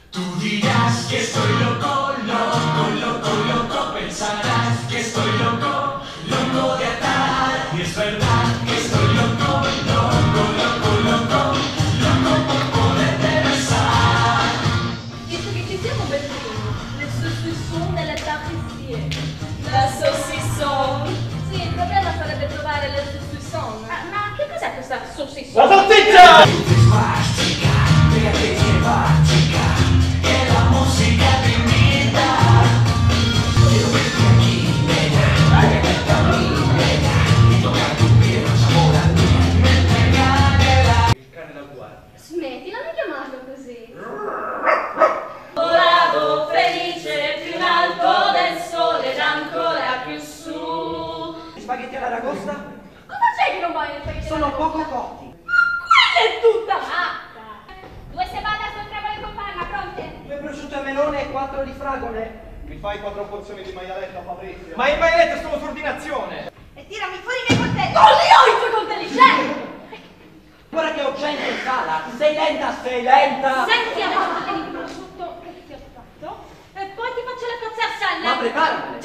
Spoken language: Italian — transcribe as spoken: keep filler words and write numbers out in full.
Tú dirás que estoy loco, loco, loco, loco. Pensarás que estoy loco, loco de atar. Y es verdad que estoy loco, loco, loco, loco, loco por poderte besar. Visto che ci siamo Bertino, le saucisson della tapissier. La saucisson. Sì, il problema sarebbe trovare le saucisson. Ah, ma che cos'è questa saucisson? La salsiccia! Svastica, déjate llevar, chica, que la música te invita. Quiero verte aquí, nena, verte a mí, nena, y tocar tu piel, sabor a miel, me entregaré. Il cane da guardia. Smettila di chiamarlo così. Volavo felice più in alto del sole ed ancora più su. Gli spaghetti all'aragosta Cosa c'è che non vuoi le spaghetti? sono poco cotti. Quella è tutta matta. Due sebada sul tavolo con panna, pronte? Due prosciutto e melone e quattro di fragole. Mi fai quattro porzioni di maialetta, Fabrizio? Ma il maialetto è solo subordinazione. E tirami fuori i miei coltelli. Non li ho i tuoi coltelli, scendo! Guarda che ho cento in sala. Sei lenta, sei lenta. Senti adesso coltelli di prosciutto che ti ho fatto e poi ti faccio la cozza a Ma salla. preparamele.